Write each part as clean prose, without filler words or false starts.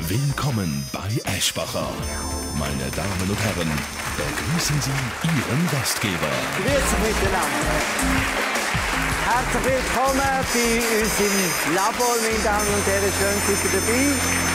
Willkommen bei Eschbacher. Meine Damen und Herren, begrüßen Sie Ihren Gastgeber. Grüezi miteinander. Herzlich willkommen bei uns im Labor, meine Damen und Herren. Schön, seid ihr dabei.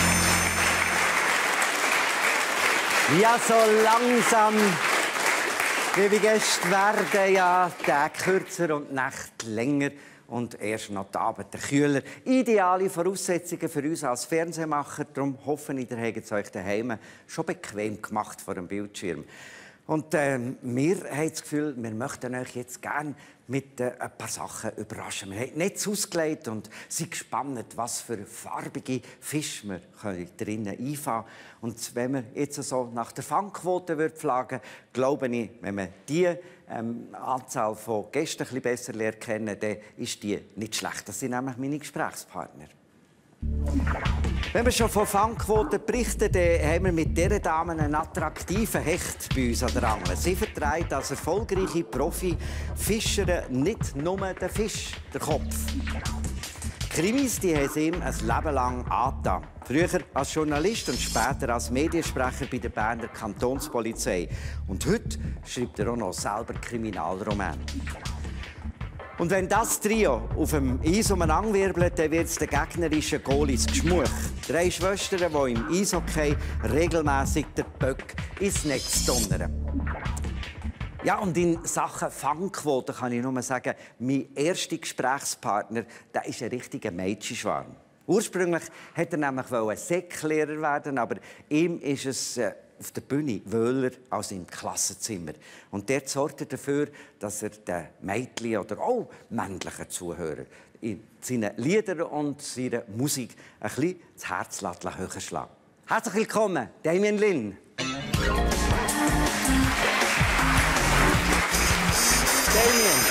Ja, so langsam, liebe Gäste, werden ja Tage kürzer und Nächte länger. Und erst noch die Abend kühler. Ideale Voraussetzungen für uns als Fernsehmacher. Darum hoffe ich, ihr habt es euch daheim schon bequem gemacht vor dem Bildschirm. Und wir haben das Gefühl, wir möchten euch jetzt gerne mit ein paar Sachen überraschen. Wir haben Netz ausgelegt und sind gespannt, was für farbige Fische wir drinnen einfahren können. Und wenn wir jetzt so nach der Fangquote fragen, glaube ich, wenn man die Anzahl von Gästen ein bisschen besser lernt kennen, dann ist die nicht schlecht. Das sind nämlich meine Gesprächspartner. Wenn wir schon von Fangquoten berichten, dann haben wir mit dieser Dame einen attraktiven Hecht bei uns an der Angel. Sie vertreibt als erfolgreiche Profi-Fischer nicht nur den Fisch, den Kopf. Krimis die haben sie ihm ein Leben lang angetan. Früher als Journalist und später als Mediensprecher bei der Berner Kantonspolizei. Und heute schreibt er auch noch selber Kriminalromane. Und wenn das Trio auf dem Eis umeinander wirbelt, dann wird es den gegnerischen Goalies geschmuch. 3 Schwestern, die im Eishockey regelmässig den Böck ins Netz donnern. Ja, und in Sachen Fangquote kann ich nur sagen, mein erster Gesprächspartner, der ist ein richtiger Mädchenschwarm. Ursprünglich wollte er nämlich Säcklehrer werden, aber ihm ist es auf der Bühne wöhler als im Klassenzimmer. Und dort sorgt er dafür, dass er den Mädchen oder auch männlichen Zuhörern in seinen Liedern und seiner Musik ein bisschen das Herz höher schlagen. Herzlich willkommen, Damien Lynn. Damien.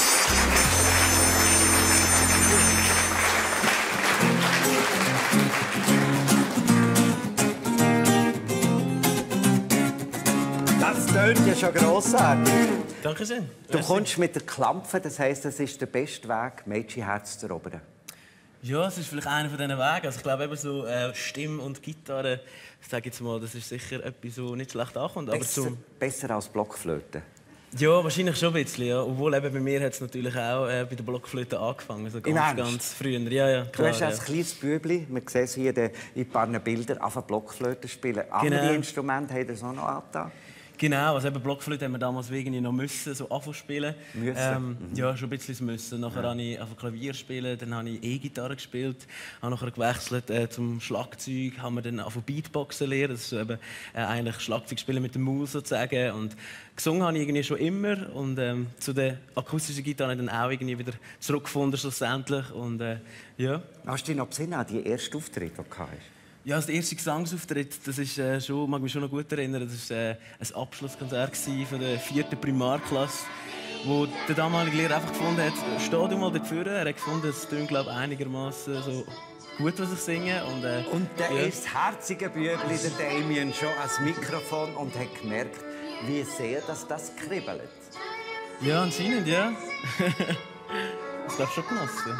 Das tönt ja schon grossartig. Dankeschön. Du kommst mit der Klampfe, das heisst, das ist der beste Weg, Mädchenherz zu erobern. Ja, es ist vielleicht einer von diesen Wegen. Also ich glaube, eben so Stimme und Gitarre, ich sage jetzt mal, das ist sicher etwas, so nicht schlecht ankommt. Besser als Blockflöte? Ja, wahrscheinlich schon ein bisschen. Ja. Obwohl eben bei mir hat es natürlich auch bei der Blockflöte angefangen. Also ganz früher. Ja, klar, du hast als kleines Bübli, wir sehen es hier in ein paar Bildern, anfangen Blockflöte spielen. Andere Instrumente haben das auch noch angetan? Genau, also eben Blockflöte haben wir damals irgendwie noch müssen, so anfangen spielen. Ja, schon ein bisschen müssen. Nachher habe ich angefangen Klavier spielen, dann habe ich E-Gitarre gespielt, habe nachher gewechselt zum Schlagzeug, haben wir dann angefangen Beatboxen lernen, das ist so eben eigentlich Schlagzeug spielen mit dem Maus sozusagen. Und gesungen habe ich irgendwie schon immer und zu der akustischen Gitarre habe ich dann auch irgendwie wieder zurückgefunden schlussendlich und ja. Hast du dich noch besinnen an die ersten Auftritte, die du hast? Ja, also der erste Gesangsauftritt, das ist schon, mag mich schon noch gut erinnern. Das war ein Abschlusskonzert von der 4. Primarklasse, wo der damalige Lehrer einfach gefunden hat, steh du mal dafür. Er hat gefunden, es klingt, glaube ich, einigermaßen so gut, was ich singe. Und der ist herzige Bübli, der Damien, schon ans Mikrofon und hat gemerkt, wie sehr das kribbelt. Ja, anscheinend, ja. Das glaube ich schon genossen.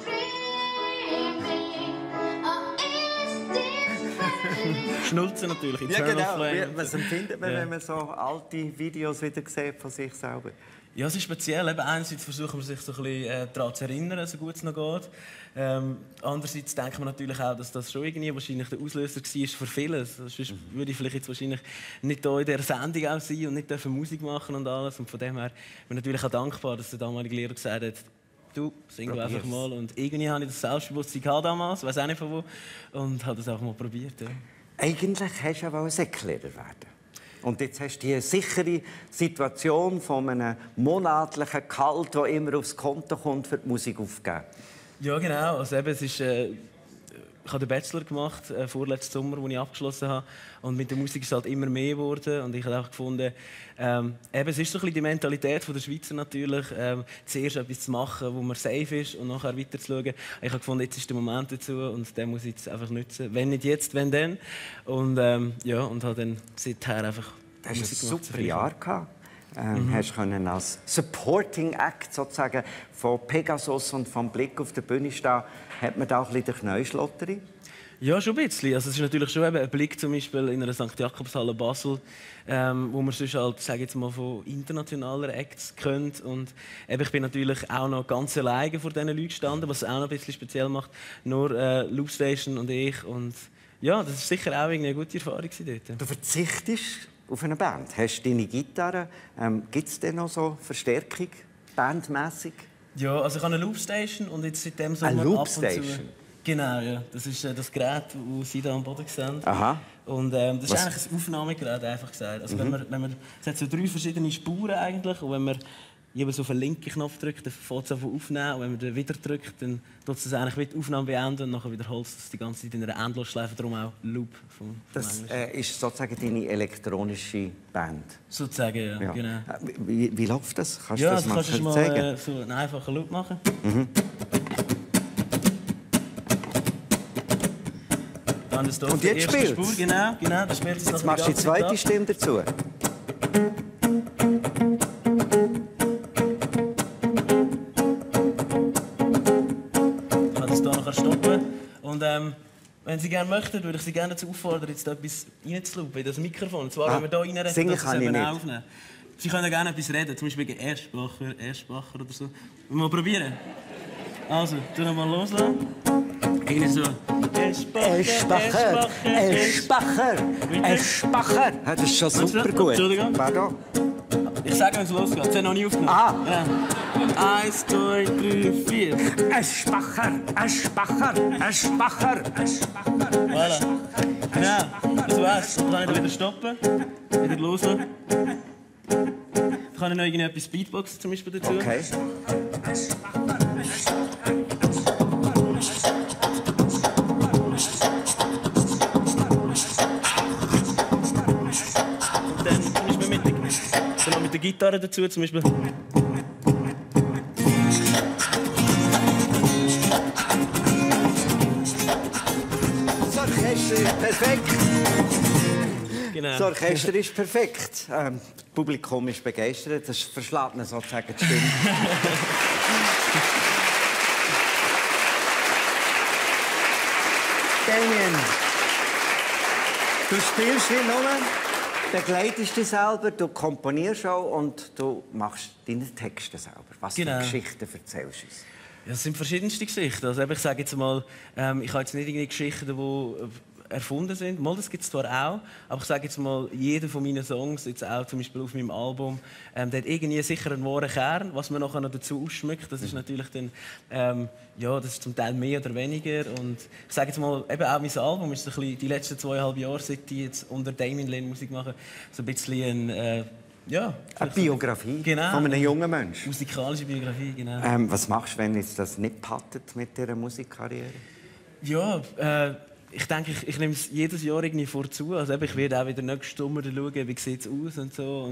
Schnulzen natürlich, Eternal Flame. Ja, genau. Was empfindet man, wenn man so alte Videos wieder sieht von sich selber? Ja, es ist speziell. Eben einerseits versuchen wir sich so ein bisschen daran zu erinnern, so gut es noch geht. Andererseits denkt man natürlich auch, dass das schon irgendwie wahrscheinlich der Auslöser war für vieles. Sonst würde ich vielleicht jetzt wahrscheinlich nicht hier in dieser Sendung auch sein und nicht Musik machen und alles. Und von dem her bin ich natürlich auch dankbar, dass der damalige Lehrer gesagt hat, du, sing du einfach mal. Und irgendwie hatte ich das Selbstbewusstsein damals, weiß auch nicht von wo, und habe das einfach mal probiert. Ja. Eigentlich hast du ja Säcklehrer werden. Und jetzt hast du die sichere Situation von einem monatlichen Gehalt, der immer aufs Konto kommt, für die Musik aufgeben. Ja, genau. Also eben, es ist, ich habe den Bachelor gemacht, vorletzten Sommer, den ich abgeschlossen habe. Und mit der Musik ist es halt immer mehr geworden. Und ich habe auch gefunden, es ist so ein bisschen die Mentalität der Schweizer natürlich, zuerst etwas zu machen, wo man safe ist und nachher weiter zu schauen. Ich habe gefunden, jetzt ist der Moment dazu und den muss ich jetzt einfach nutzen. Wenn nicht jetzt, wenn dann. Und ja, und habe dann seither einfach Musik gemacht. Du hast ein super Jahr gehabt. Hast können als Supporting Act sozusagen von Pegasus und vom Blick auf der Bühne stehen. Hat man da auch ein bisschen die Knäuschlotterie? Ja, schon ein bisschen. Also es ist natürlich schon eben ein Blick zum Beispiel in einer St. Jakobshalle Basel, wo man sonst halt, sage jetzt mal, von internationalen Acts kennt. Und eben, ich bin natürlich auch noch ganz alleine vor diesen Leuten gestanden, was es auch noch ein bisschen speziell macht. Nur Loopstation und ich. Und ja, das war sicher auch eine gute Erfahrung dort. Du verzichtest auf eine Band. Hast du deine Gitarre? Gibt es denn noch so Verstärkung, bandmässig? Ja, also ich habe eine Loopstation und jetzt seitdem so Eine ab und Loopstation? zu... Genau, ja. Das ist das Gerät, das Sie da am Boden sehen. Aha. Und das ist eigentlich ein Aufnahmegerät, einfach gesagt. Also wenn man, es hat so 3 verschiedene Spuren eigentlich, und wenn man jeweils auf den linken Knopf drückt, dann fängt es an aufnehmen, und wenn man dann wieder drückt, dann tut es eigentlich mit Aufnahme beenden und nachher wiederholt es die ganze Zeit in einer Endlosschleife, darum auch Loop vom Das Englischen. ist sozusagen deine elektronische Band. Sozusagen, ja, Ja. genau. Wie läuft das? Kannst du Ja, das also kannst du mal mal zeigen? so einen einfachen Loop machen. Dann ist Und jetzt erste spielt's? Spur, genau, das spielt es Jetzt machst du die zweite Stimme dazu. Ich kann das hier nachher stoppen. Und wenn Sie gerne möchten, würde ich Sie gerne dazu auffordern, jetzt da etwas reinzulaufen in das Mikrofon. Und zwar, wenn wir hier reinreden, singen dass Sie es kann ich eben nicht. aufnehmen. Sie können gerne etwas reden, zum Beispiel gegen Erstbacher oder so. Wollen wir mal probieren? Also, tu noch mal loslassen. Irgendwie so. Eschbacher! Ja, das ist schon super gut. Entschuldigung. Pardon. Ich sage, wenn es losgeht. Sie haben noch nie aufgenommen. Ah. Ja. 1, 2, 3, 4. Eschbacher! Voilà. Genau, das war's. Dann kann ich wieder stoppen, wieder loslassen. Dann kann ich noch irgendetwas Beatboxen zum Beispiel dazu. Okay. Und dann zum Beispiel mit der Gitarre dazu zum Beispiel. Das Orchester ist perfekt. Genau. Das Orchester ist perfekt. Das Publikum ist begeistert. Das verschlägt ihnen sozusagen die Stimme. Damien, du spielst wie nur, begleitest dich selber, du komponierst auch und du machst deine Texte selber. Was Genau. für Geschichten erzählst du uns? Ja, es sind verschiedenste Geschichten. Also eben, ich sage jetzt mal, ich habe jetzt nicht irgendwie Geschichten, die erfunden sind. Mal, das gibt es zwar auch, aber ich sage jetzt mal, jeder von meinen Songs, jetzt auch zum Beispiel auf meinem Album, der hat irgendwie sicher einen wahren Kern, was man nachher noch dazu ausschmückt. Das ist natürlich dann, ja, das ist zum Teil mehr oder weniger. Und ich sage jetzt mal, eben auch mein Album ist so ein bisschen die letzten 2,5 Jahre, seit ich jetzt unter Damien Lane Musik mache, so ein bisschen ein, ja, Eine Biografie Genau. von einem jungen Menschen. musikalische Biografie, genau. Was machst du, wenn jetzt das nicht pattet mit dieser Musikkarriere? Ja, ich denke, ich nehme es jedes Jahr irgendwie vorzu. Also eben, ich werde auch wieder nächstes Sommer schauen, wie sieht es aus und so.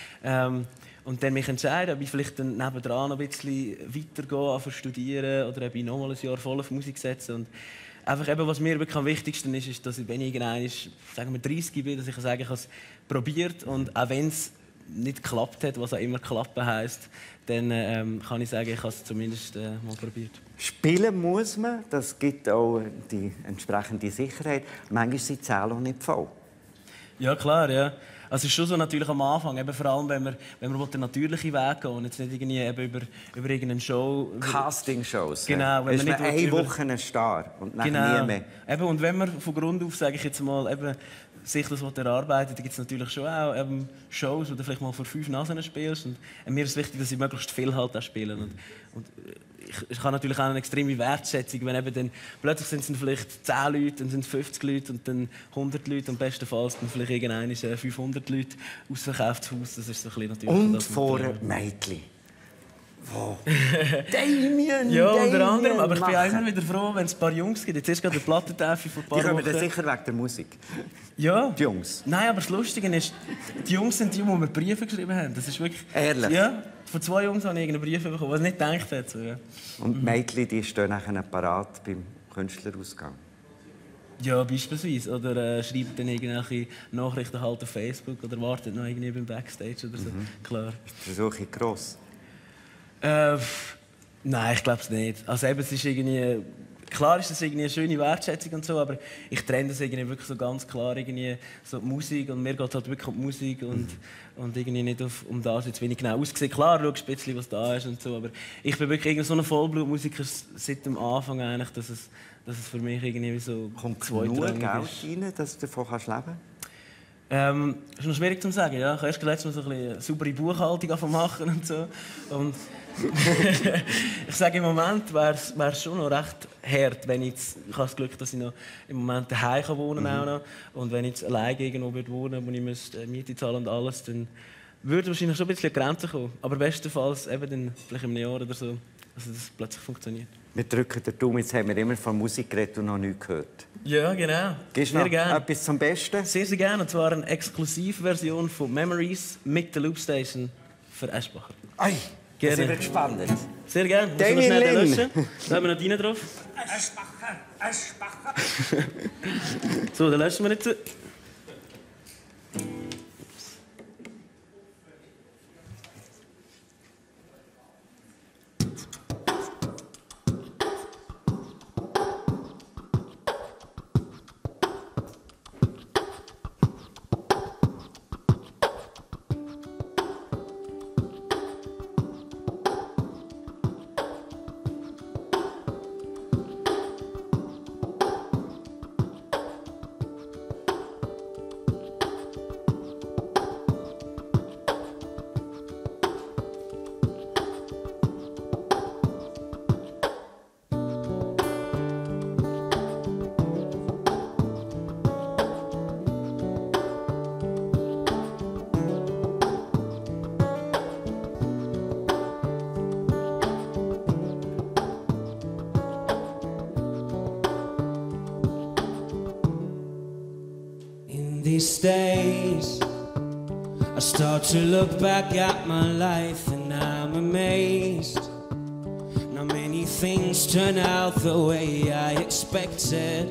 Und dann mich entscheiden, ob ich vielleicht dann nebendran noch ein bisschen weitergehe, anfangen studieren oder ob ich noch mal ein Jahr voll auf Musik setze. Und einfach eben, was mir wirklich am wichtigsten ist, ist, dass ich, wenn ich irgendwann, sagen wir 30 bin, dass ich sagen, ich habe es probiert und auch wenn es nicht geklappt hat, was auch immer klappen heisst, dann kann ich sagen, ich habe es zumindest mal probiert. Spielen muss man, das gibt auch die entsprechende Sicherheit. Manchmal sind die Zähne auch nicht voll. Ja, klar, ja. Also es ist schon so natürlich am Anfang, eben vor allem, wenn man den natürlichen Weg geht und jetzt nicht irgendwie eben über irgendeine Show... Casting-Shows. Genau, wenn ist man man nicht eine über- Woche ein Star und dann Genau. nie mehr. Eben, und wenn man von Grund auf, sage ich jetzt mal, eben, sich das erarbeitet, dann gibt es natürlich schon auch Shows, wo du vielleicht mal vor 5 Nasen spielst. Und mir ist es wichtig, dass ich möglichst viel halt auch spiele. Und ich habe natürlich auch eine extreme Wertschätzung, wenn eben dann plötzlich sind es dann vielleicht 10 Leute, dann sind es 50 Leute und dann 100 Leute und bestenfalls dann vielleicht irgendwann 500 Leute ausverkauftes Haus. Das ist so ein bisschen natürlich Und das, was vor wir- einem Mädchen. Wow. Damien! Ja, unter Damien, anderem, aber ich bin auch machen. immer wieder froh, wenn es ein paar Jungs gibt. Jetzt erst gerade eine Plattentafel vor ein Die paar kommen dann Wochen. sicher wegen der Musik. Ja. Die Jungs. Nein, aber das Lustige ist, die Jungs sind die, die mir Briefe geschrieben haben. Das ist wirklich... Ehrlich? Ja. Von 2 Jungs habe ich irgendeinen Brief bekommen, was ich nicht gedacht hätte. So, ja. Und die Mädchen die stehen nachher parat beim Künstlerausgang. Ja, beispielsweise. Oder schreiben dann irgendwelche Nachrichten halt auf Facebook oder warten noch irgendwie beim Backstage oder so. Klar. Die Versuche gross. Nein, ich glaube es nicht. Also eben, es ist irgendwie... klar ist das irgendwie eine schöne Wertschätzung und so, aber ich trenne das irgendwie wirklich so ganz klar irgendwie so die Musik und mir geht es halt wirklich um die Musik und irgendwie nicht um das jetzt, wie ich genau aussehe. Klar, schaust ein bisschen, was da ist und so, aber ich bin wirklich irgendwie so ein Vollblutmusiker seit dem Anfang eigentlich, dass es für mich irgendwie so kommt genug Geld rein, dass du davon leben kannst? Ist noch schwierig zu sagen. Ja. Ich habe erst letztes Mal so eine saubere Buchhaltung machen und so. Und ich sage, im Moment wäre es schon noch recht hart, wenn ich habe das Glück, dass ich noch im Moment daheim wohnen kann. Auch noch. Und wenn ich jetzt alleine irgendwo wohnen würde, wo ich Miete zahlen und alles, dann würde wahrscheinlich schon ein bisschen an die Grenzen kommen. Aber bestenfalls eben dann vielleicht in einem Jahr oder so, dass das plötzlich funktioniert. Wir drücken den Daumen, jetzt haben wir immer von Musik geredet und noch nichts gehört. Ja, genau. Gibst du noch etwas zum Besten? Sehr, sehr gerne. Und zwar eine Exklusivversion von Memories mit der Loopstation für Eschbacher. Ei, das wird spannend. Sehr gerne. Damien Lin. Da haben wir noch Dina drauf. Eschbacher. So, dann löschen wir jetzt. These days I start to look back at my life and I'm amazed. Not many things turn out the way I expected.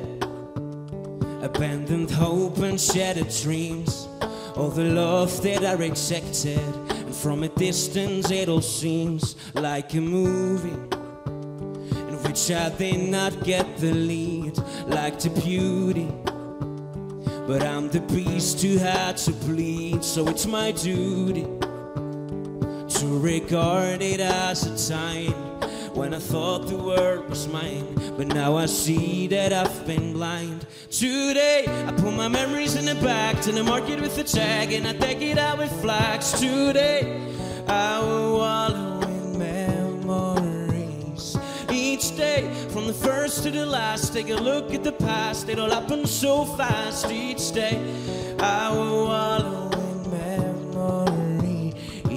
Abandoned hope and shattered dreams, all the love that I rejected. And from a distance it all seems like a movie in which I did not get the lead, like the beauty. But I'm the beast too hard to bleed, so it's my duty to regard it as a time when I thought the world was mine. But now I see that I've been blind. Today I put my memories in the back to the market with a tag, and I take it out with flags. Today I will wallow in memories. Each day, from the first to the last, take a look at the past. It all happened so fast. Each day, I will wallow in memories.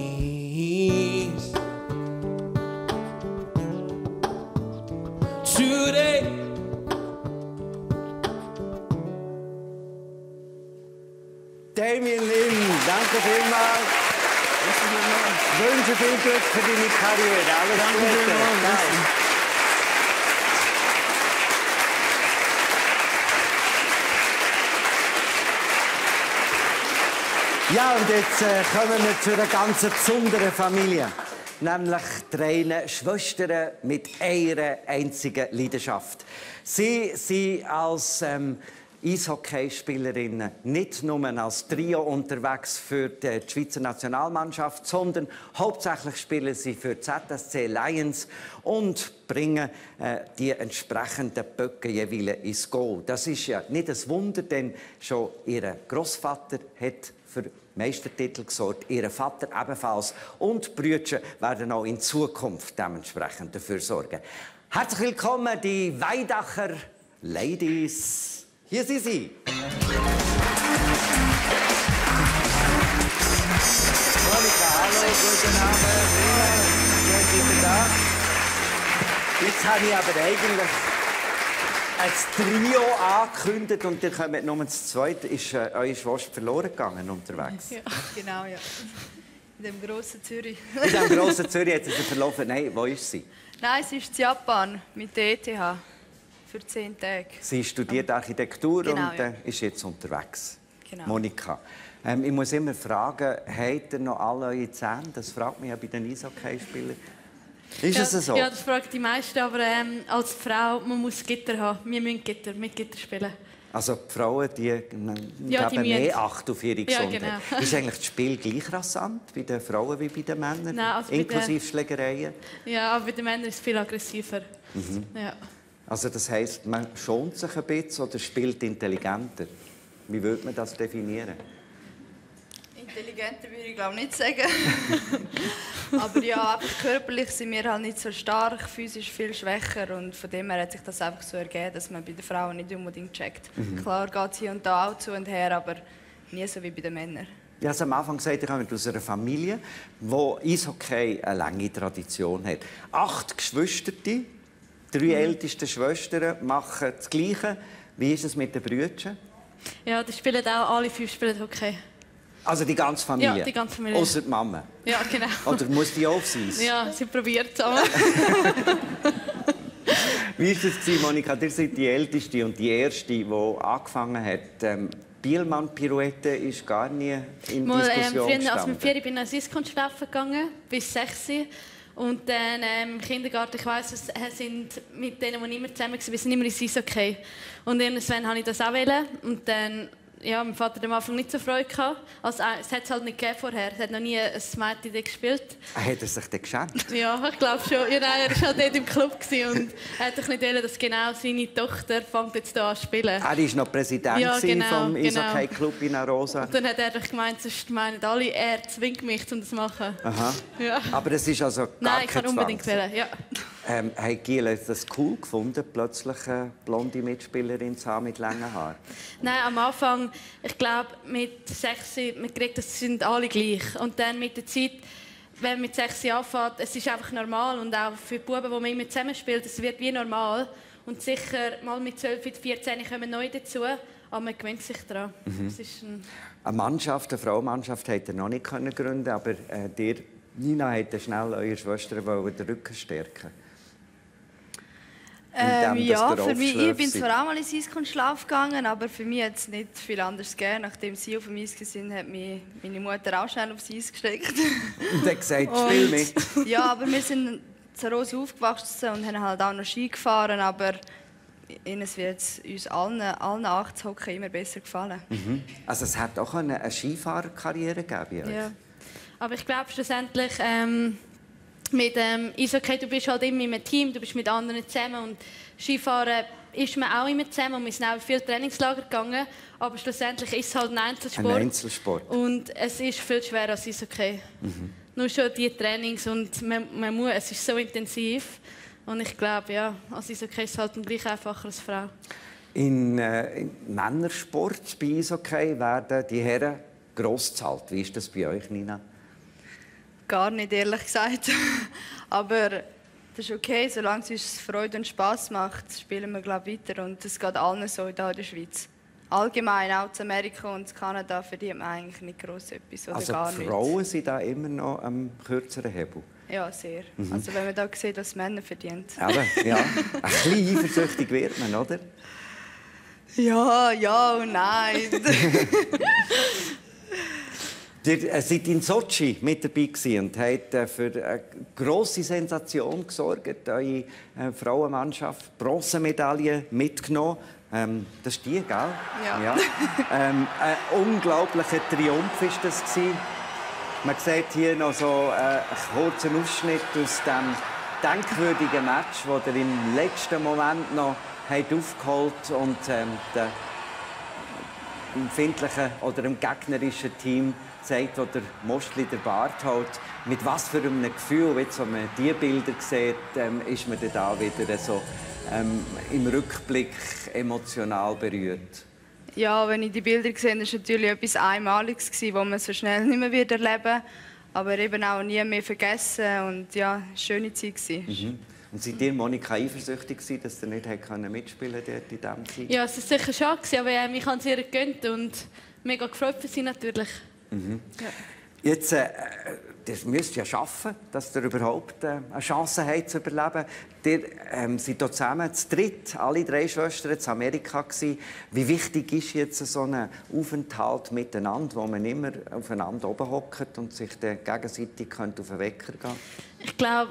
Today, Damien Lin, danke vielmals. Ich wünsche viel Glück für deine Karriere. Alles Gute. Ja, und jetzt kommen wir zu einer ganz besonderen Familie. Nämlich drei Schwestern mit einer einzigen Leidenschaft. Sie sind als Eishockeyspielerinnen nicht nur als Trio unterwegs für die Schweizer Nationalmannschaft, sondern hauptsächlich spielen sie für die ZSC Lions und bringen die entsprechenden Böcke jeweils ins Goal. Das ist ja nicht ein Wunder, denn schon ihr Großvater hat für Meistertitel gesorgt, ihr Vater ebenfalls. Und die Brüder werden auch in Zukunft dementsprechend dafür sorgen. Herzlich willkommen, die Weidacher Ladies. Hier sind sie. Monika, hallo, guten Abend. Schön, dass ihr da. Jetzt habe ich aber eigentlich ein Trio angekündigt und ihr kommt nur zu zweit. Ist eure Schwester verloren gegangen unterwegs? Ja, genau, ja. In dem grossen Zürich. In dem grossen Zürich hat sie sich verlaufen. Nein, wo ist sie? Nein, sie ist in Japan mit der ETH für 10 Tage. Sie studiert Architektur genau, und ja. Ist jetzt unterwegs. Genau. Monika, ich muss immer fragen, habt ihr noch alle eure Zähne? Das fragt mich ja bei den Eishockeyspielern. Ist es so? Ja, das fragen die meisten, aber als Frau, man muss Gitter haben. Wir müssen mit Gitter spielen. Also die Frauen, die Ja, geben die mehr Acht auf ihre Gesundheit. Ja, genau. Ist eigentlich das Spiel gleich rasant bei den Frauen wie bei den Männern? Nein, also inklusive Schlägereien? Ja, aber bei den Männern ist es viel aggressiver. Ja. Also das heisst, man schont sich ein bisschen oder spielt intelligenter? Wie würde man das definieren? Intelligenter würde ich glaube nicht sagen. Aber ja, einfach körperlich sind wir halt nicht so stark, physisch viel schwächer und von dem her hat sich das einfach so ergeben, dass man bei den Frauen nicht unbedingt checkt. Klar geht es hier und da auch zu und her, aber nie so wie bei den Männern. Ich habe am Anfang gesagt, ich komme aus einer Familie, wo Eishockey eine lange Tradition hat. 8 Geschwister, 3 älteste Schwestern machen das Gleiche. Wie ist es mit den Brüdern? Ja, die spielen auch, alle 5 spielen Hockey. Also die ganze Familie? Ja, die ganze Familie. Ausser die Mama? Ja, genau. Oder muss die aufs Eis? Ja, sie probiert es aber. Wie war das, Monika? Ihr seid die Älteste und die Erste, die angefangen hat. Bielmann-Pirouette ist gar nie in Diskussion früher, gestanden. als mit 4 bin ich als Eiskunst gegangen, bis 6. Und dann im Kindergarten, ich weiss, es sind mit denen, die immer zusammen waren, wir sind immer ins Eishockey. Und irgendwann wollte ich das auch. Und dann, ja, mein Vater hat am Anfang nicht so Freude gehabt. Also, es hat es halt nicht gegeben vorher. Es hat noch nie ein Mädchen gespielt. Hat er sich denn geschenkt? Ja, ich glaube schon. Ja, nein, er war halt dort im Club und er hat nicht wollen, dass genau seine Tochter fängt jetzt hier an zu spielen. Er war noch Präsident Ja, genau, vom Eishockey-Club in Arosa. Und dann hat er doch gemeint, sonst meinen alle, er zwingt mich, um das zu machen. Aha. Ja. Aber es ist also gar Nein, ich kein kann unbedingt Zwang. wählen, ja. Hat Giel das cool gefunden, plötzlich eine blonde Mitspielerin zu haben mit langen Haaren? Nein, am Anfang, ich glaube, mit 6, man kriegt, das sind alle gleich. Und dann mit der Zeit, wenn man mit 6 anfängt, es ist einfach normal. Und auch für die Buben, die man immer zusammenspielt, es wird wie normal. Und sicher, mal mit 12, 14 kommen neu dazu, aber man gewöhnt sich daran. Es ist Eine Mannschaft, eine Frauenmannschaft, hätte er noch nicht gründen, aber dir, Nina, hätte schnell eure Schwester den Rücken stärken. Ja, für mich, ich bin zwar auch mal ins Eiskunstlauf gegangen, aber für mich hat es nicht viel anders gegeben. Nachdem sie auf dem Eis waren, hat mich meine Mutter auch schnell aufs Eis gesteckt. Und hat gesagt, spiel mit. Ja, aber wir sind in Arosa aufgewachsen und haben halt auch noch Ski gefahren, aber ihnen wird es uns allen 8 Hockey immer besser gefallen. Also es hat auch eine Skifahrerkarriere gegeben bei euch? ja. Aber ich glaube schlussendlich, mit Eishockey, du bist halt immer in einem Team, du bist mit anderen zusammen und Skifahren ist man auch immer zusammen und wir sind auch in viele Trainingslager gegangen, aber schlussendlich ist es halt ein Einzelsport. Ein Einzelsport. Und es ist viel schwerer als Eishockey. Nur schon die Trainings und man muss, es ist so intensiv und ich glaube, ja, als Eishockey ist es halt gleich einfacher als Frau. In Männersport bei Eishockey werden die Herren gross gezahlt. Wie ist das bei euch, Nina? Gar nicht, ehrlich gesagt. Aber das ist okay, solange es uns Freude und Spass macht, spielen wir glaub, weiter. Und das geht allen so in der Schweiz. Allgemein, auch in Amerika und in Kanada verdient man eigentlich nicht gross etwas oder Also gar die nichts. Frauen sind da immer noch am kürzeren Hebel. Ja, sehr. Also wenn man da sieht, was Männer verdienen. Eben, ja. Ein bisschen eifersüchtig wird man, oder? Ja und nein. Ihr seid in Sochi mit dabei und habt für eine grosse Sensation gesorgt. Eure Frauenmannschaft Bronzemedaille mitgenommen. Das ist die, gell? Ja. Ein unglaublicher Triumph war das. Man sieht hier noch so einen kurzen Ausschnitt aus dem denkwürdigen Match, das ihr im letzten Moment noch aufgeholt habt und dem empfindlichen oder dem gegnerischen Team zeigt, wo der Mostli den Bart hält. Mit was für einem Gefühl, wenn man diese Bilder sieht, ist man dann da wieder so im Rückblick emotional berührt. Ja, wenn ich die Bilder sehe, war es natürlich etwas Einmaliges, das man so schnell nicht mehr wieder erleben wird. Aber eben auch nie mehr vergessen. Und ja, eine schöne Zeit. Und seid ihr, Monika, eifersüchtig gewesen, dass ihr nicht mitspielen konnte in dieser Zeit? Ja, es war sicher schade, aber ich habe es ihr gegönnt und mega gefreut für sie natürlich. Ja. Jetzt, das müsst ihr ja schaffen, dass ihr überhaupt eine Chance habt zu überleben. Ihr seid hier zusammen zu dritt, alle 3 Schwestern, in Amerika gewesen. Wie wichtig ist jetzt so ein Aufenthalt miteinander, wo man immer aufeinander oben hockt und sich dann gegenseitig auf den Wecker gehen? Ich glaube,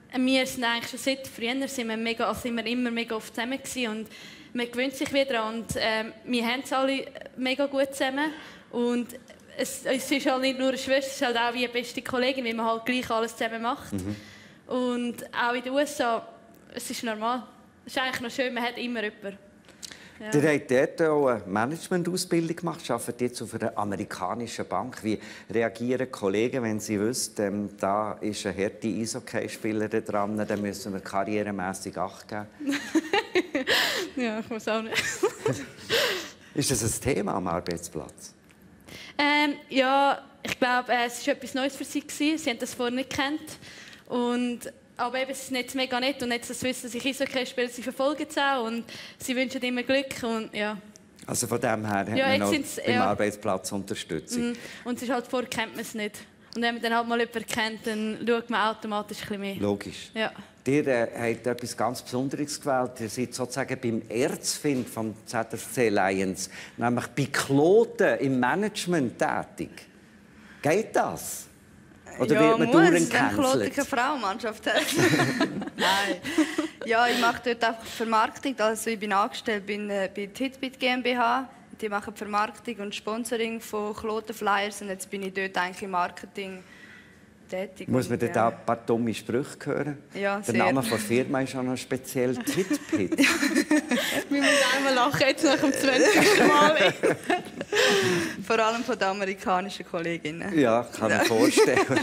wir sind eigentlich schon seit früher sind wir immer mega oft zusammen gewesen und man gewöhnt sich wieder und wir haben es alle mega gut zusammen und es ist halt nicht nur eine Schwester, es ist halt auch wie eine beste Kollegin, weil man halt gleich alles zusammen macht. Und auch in den USA, es ist normal. Es ist eigentlich noch schön, man hat immer jemanden. Ja. Ihr habt dort auch eine Management-Ausbildung gemacht, arbeitet jetzt auf einer amerikanischen Bank. Wie reagieren Kollegen, wenn sie wissen, da ist ein harte Eishockey-Spieler dran, dann müssen wir karrieremässig Acht geben? Ja, ich weiß auch nicht. Ist das ein Thema am Arbeitsplatz? Ja, ich glaube, es war etwas Neues für sie. Sie haben das vorher nicht gekannt. Aber eben, es ist nicht mega nett und jetzt das Wissen, dass ich Eishockey spiele, sie verfolgen es auch und sie wünschen immer Glück und ja. Also von dem her hat man noch beim Arbeitsplatz Unterstützung. Und es ist halt, vorher kennt man es nicht. Und wenn man dann halt mal jemanden kennt, dann schaut man automatisch ein bisschen mehr. Logisch. Ja. Ihr habt etwas ganz Besonderes gewählt. Ihr seid sozusagen beim Erzfind vom ZSC Lions, nämlich bei Kloten im Management tätig. Geht das? Oder ja, wird man muss, wenn Kloten keine Frauenmannschaft hat. Nein. Ja, ich mache dort einfach Vermarktung. Also ich bin angestellt bei Hitbit GmbH. Die machen Vermarktung und Sponsoring von Kloten Flyers. Und jetzt bin ich dort eigentlich im Marketing tätig. Muss man dort auch ein paar dumme Sprüche hören? Ja, der Name der Firma ist auch noch speziell Hitbit. Wir müssen einmal lachen, jetzt nach dem 20. Mal. Vor allem von den amerikanischen Kolleginnen. Ja, kann ich mir vorstellen.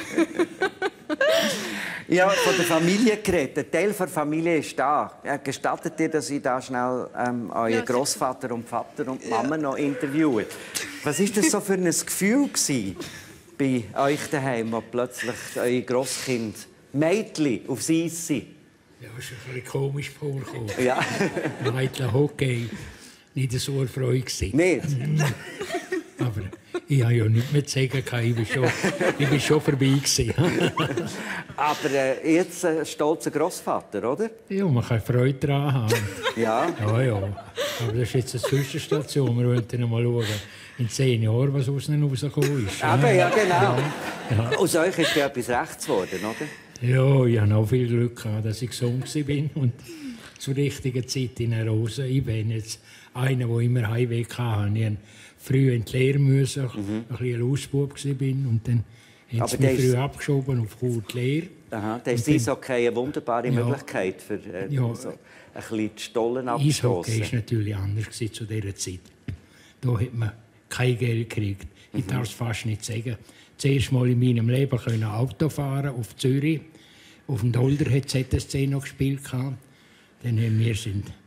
Ja, von der Familie geredet. Ein Teil der Familie ist da. Gestattet ihr, dass ich da schnell euren Großvater und Vater und Mama noch interviewe? Was war das so für ein Gefühl bei euch daheim, wo plötzlich eure Grosskind Mädchen aufs Eis sind? Ja, das ist ein bisschen komisch vorgekommen. Ja. Mädchen Hockey nicht so erfreut gewesen. Nicht? Aber ich habe ja nicht mehr zu sagen, ich bin schon vorbei gewesen. Aber jetzt ein stolzer Großvater, oder? Ja, man kann Freude daran haben. Ja. Ja. Aber das ist jetzt eine Zwischenstation. Wir wollen dann mal schauen, in 10 Jahren, was aus ihnen rausgekommen ist. Aber ja, genau. Ja. Aus euch ist ja etwas rechts geworden, oder? Ja, ich hatte auch viel Glück gehabt, dass ich gesund war und zur richtigen Zeit in der Rose. Ich bin jetzt einer, der immer Heimweh hatte. Ich früh in die Lehre müssen, ein bisschen ein Lausbub war. Und dann haben sie mich früh abgeschoben auf die Lehre. Aha, das ist Eishockey eine wunderbare Möglichkeit, für so ein bisschen die Stollen abzustossen. Eishockey war natürlich anders zu dieser Zeit. Da hat man kein Geld gekriegt. Ich darf es fast nicht sagen. Zuerst mal in meinem Leben können Auto fahren auf Zürich. Auf dem Dolder hat ZSC noch gespielt. Dann haben wir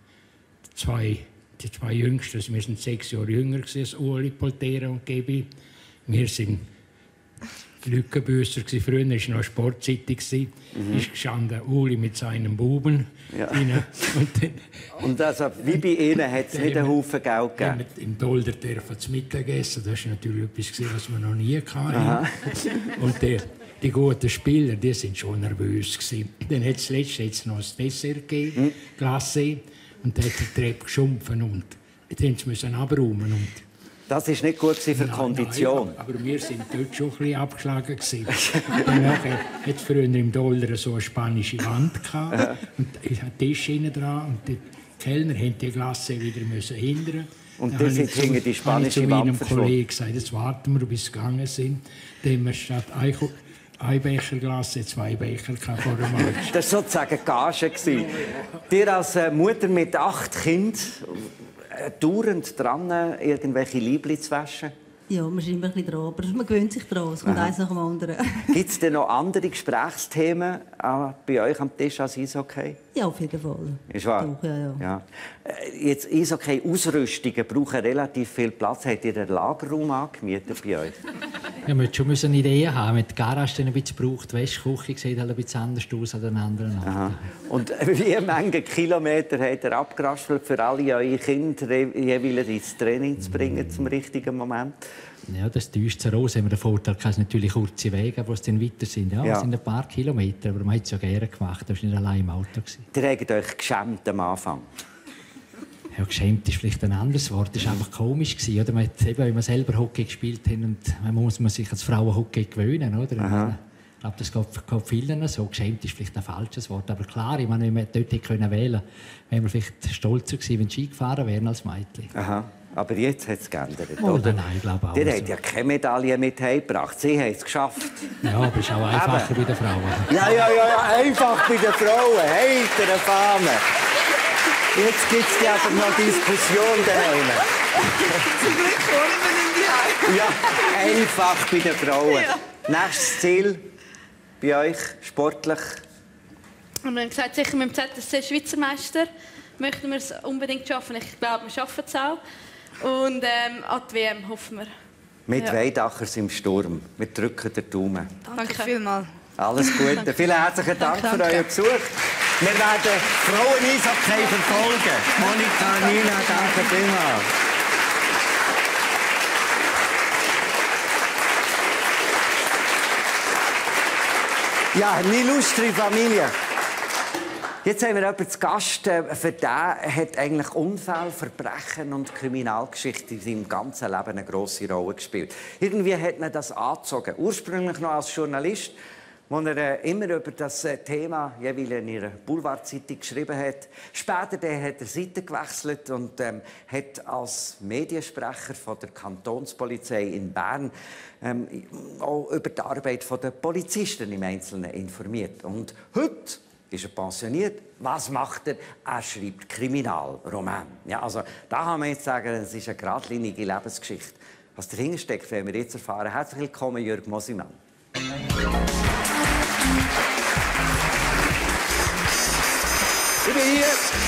die zwei Jüngsten, wir sind 6 Jahre jünger als Ueli Poltera und Gebi. Wir waren Lückenbüsser. Früher war noch eine Sportzeitung. Ist gestanden Uli mit seinem Buben. Ja. Und also, wie bei Ihnen hat es nicht einen Haufen Geld gegeben? Im Dolder dürfen zu Mittag essen. Das war natürlich etwas, was wir noch nie hatten. Und die guten Spieler, die waren schon nervös. Dann hat es letztens noch ein Dessert gegeben, Glacé. Und dann hat die Treppe geschumpfen und dann mussten sie abräumen. Das war nicht gut für die Kondition. Nein, aber wir waren dort schon ein bisschen abgeschlagen. Dann hatte es früher im Dollar so eine spanische Wand gehabt, und ich hatte Tisch hinten dran und die Kellner mussten die Glasse wieder hindern. Und das sind hinter die spanische Wand verschwunden. Ich habe zu meinem Kollegen gesagt, jetzt warten wir, bis sie gegangen sind. Dann haben wir statt ein Becher Glasse, 2 Becher vor dem Match. Das war sozusagen Gage. Dir als Mutter mit 8 Kindern dauernd dran, irgendwelche Liebli zu waschen? Ja, man ist immer ein bisschen dran, aber man gewöhnt sich dran. Es kommt eins nach dem anderen. Gibt es denn noch andere Gesprächsthemen bei euch am Tisch als Eishockey? Ja, auf jeden Fall. Ist wahr? Doch, ja. Jetzt Eishockey-Ausrüstungen brauchen relativ viel Platz. Habt ihr einen Lagerraum angemietet bei euch? Ja, man musste schon eine Idee haben. Mit der Garage ein bisschen gebraucht. Die Wäschküche sieht halt ein bisschen anders aus als an den anderen Orten. Und wie viele Kilometer habt ihr abgeraspelt, für alle eure Kinder jeweils ins Training zu bringen zum richtigen Moment? Ja, das täuscht sehr aus. Haben wir den Vorteil, dass es natürlich kurze Wege, aber es dann weiter sind. Ja, es sind ein paar Kilometer, aber man hat es ja gerne gemacht. Das war nicht allein im Auto. Ihr habt euch geschämt am Anfang? Ja, geschämt ist vielleicht ein anderes Wort. Das war einfach komisch. Oder? Man hat, eben, wenn wir selber Hockey gespielt haben, und man muss sich als Frauenhockey gewöhnen. Oder? Ich glaube, das geht vielen so. Geschämt ist vielleicht ein falsches Wort. Aber klar, ich meine, wenn wir dort hätte wählen können, wären wir vielleicht stolzer gewesen, wenn Ski gefahren wären als Mädchen. Aha. Aber jetzt hat es geändert, oh, oder? Nein, ich glaube auch. Ihr habt ja keine Medaille mit heimgebracht. Sie haben es geschafft. Ja, aber es ist auch einfacher bei den Frauen. Ja, einfach bei den Frauen. Hinter der Fahne. Jetzt gibt es ja aber noch Diskussion daheim. Zum Glück wohnen wir in die Ja, einfach bei den Frauen. Ja. Nächstes Ziel bei euch, sportlich? Und wir haben gesagt, sicher mit dem ZSC Schweizer Meister möchten wir es unbedingt schaffen. Ich glaube, wir schaffen es auch. Und an die WM hoffen wir. Mit Weidachers im Sturm. Wir drücken den Daumen. Danke vielmals. Alles Gute. Vielen herzlichen Dank für euren Besuch. Wir werden Frauen-Eishockey verfolgen. Monika, Nina, danke vielmals. Ja, eine illustre Familie. Jetzt haben wir jemanden zu Gast, für den hat eigentlich Unfall, Verbrechen und Kriminalgeschichte in seinem ganzen Leben eine grosse Rolle gespielt. Irgendwie hat man das angezogen. Ursprünglich noch als Journalist, wo er immer über das Thema jeweils in ihrer Boulevardzeitung geschrieben hat. Später hat er Seite gewechselt und hat als Mediensprecher von der Kantonspolizei in Bern auch über die Arbeit der Polizisten im Einzelnen informiert. Und heute ist er pensioniert. Was macht er? Er schreibt Kriminalroman. Ja, also, da kann man jetzt sagen, es ist eine geradlinige Lebensgeschichte. Was dahinter steckt, werden wir jetzt erfahren. Herzlich willkommen, Jürg Mosimann. Ich bin hier.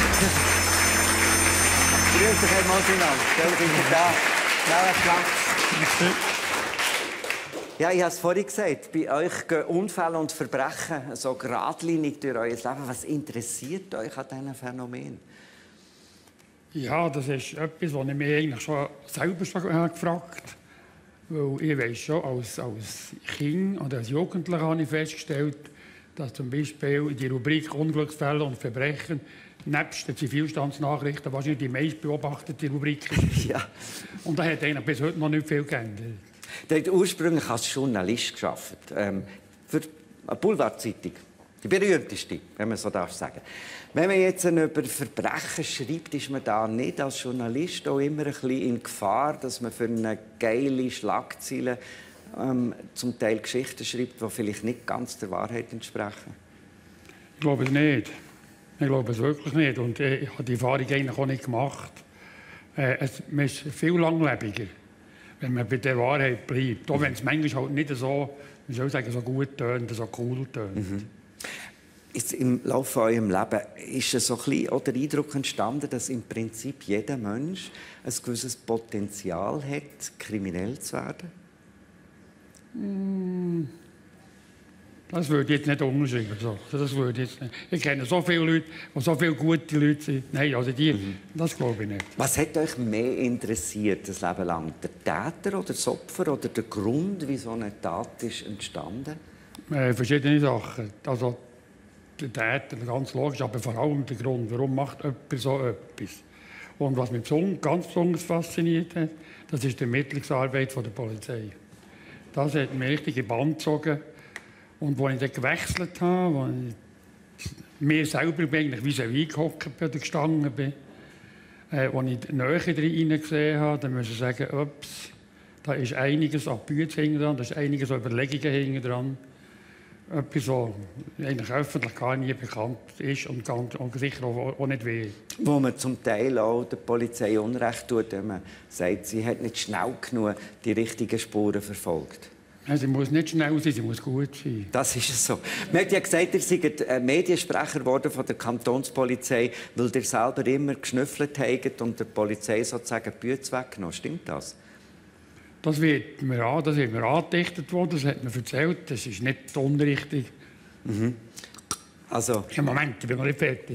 Grüß dich, Herr Mosimann. Stell dich da. Schnell Platz. Ja, ich habe es vorhin gesagt, bei euch gehen Unfälle und Verbrechen so geradlinig durch euer Leben. Was interessiert euch an diesen Phänomenen? Ja, das ist etwas, was ich mich eigentlich schon selber gefragt habe. Weil ich weiss schon, als Kind oder als Jugendlicher habe ich festgestellt, dass zum Beispiel in die Rubrik Unglücksfälle und Verbrechen nebst den Zivilstandsnachrichten wahrscheinlich die meist beobachtete Rubrik ist. Ja. Und da hat eigentlich bis heute noch nicht viel geändert. Du hast ursprünglich als Journalist gearbeitet, für eine Boulevardzeitung. Die berühmteste, wenn man so sagen darf. Wenn man jetzt über Verbrechen schreibt, ist man da nicht als Journalist auch immer ein bisschen in Gefahr, dass man für eine geile Schlagzeile zum Teil Geschichten schreibt, die vielleicht nicht ganz der Wahrheit entsprechen? Ich glaube es nicht. Ich glaube es wirklich nicht. Und ich habe die Erfahrung eigentlich auch nicht gemacht. Man ist viel langlebiger, wenn man bei der Wahrheit bleibt. Auch wenn es manchmal halt nicht so, wie soll ich sagen, so gut tönt, so cool tönt. Mhm. Ist im Laufe eurem Leben ist so ein bisschen der Eindruck entstanden, dass im Prinzip jeder Mensch ein gewisses Potenzial hat, kriminell zu werden? Das würde ich jetzt nicht unterschreiben. Das würde ich jetzt nicht. Ich kenne so viele Leute, die so viele gute Leute sind. Nein, also das glaube ich nicht. Was hat euch mehr interessiert das Leben lang? Der Täter oder das Opfer oder der Grund, wie so eine Tat ist entstanden? Verschiedene Sachen. Also der Täter, ganz logisch, aber vor allem der Grund, warum macht jemand so etwas. Und was mich ganz besonders fasziniert hat, das ist die Ermittlungsarbeit der Polizei. Das hat mich richtig in die Band gezogen. Und als ich dann gewechselt habe, als ich mir selber eigentlich wie ein Weingehockt bin oder gestanden bin, als ich die Nähe darin gesehen habe, dann muss ich sagen, ups, da ist einiges an Bütze hinten dran, da ist einiges an Überlegungen hinten dran. Etwas, was eigentlich öffentlich gar nie bekannt ist und sicher auch nicht weh. Wo man zum Teil auch der Polizei Unrecht tut, wenn man sagt, sie hat nicht schnell genug die richtigen Spuren verfolgt. Ja, sie muss nicht schnell sein, sie muss gut sein. Das ist es so. Man hat ja gesagt, ihr seid Mediensprecher geworden von der Kantonspolizei, weil ihr selber immer geschnüffelt habt und der Polizei sozusagen die Bütze weggenommen. Stimmt das? Das wird mir angedichtet worden, das hat mir erzählt. Das ist nicht unrichtig. Mhm. Also... Ja, Moment, ich bin noch nicht fertig.